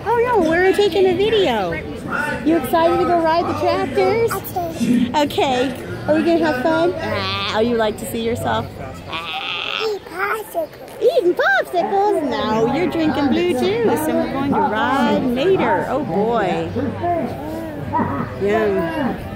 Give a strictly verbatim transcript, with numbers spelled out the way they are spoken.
Oh no, we're taking a video. You excited to go ride the tractors? Okay. Are we gonna have fun? Ah, oh, you like to see yourself? Ah. Eat popsicles. Eating popsicles? No, you're drinking blue juice, and we're going to ride Mater. Oh boy. Yum.